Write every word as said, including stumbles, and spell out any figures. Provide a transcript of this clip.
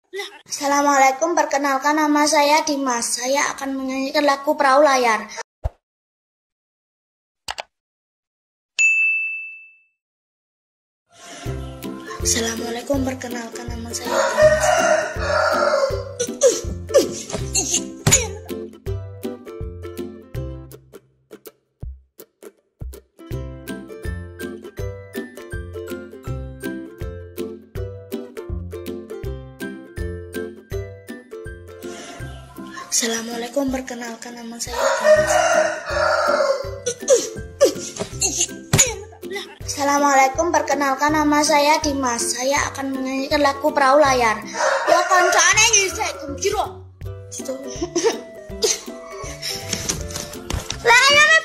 Assalamualaikum, perkenalkan nama saya Dimas. Saya akan menyanyikan lagu Perahu Layar. Assalamualaikum, perkenalkan nama saya Dimas. Assalamualaikum, perkenalkan nama saya Dimas. Assalamualaikum, perkenalkan nama saya Dimas. Saya akan menyanyikan lagu Perahu Layar. Ya kancane nyisek gembira. Gitu. Layar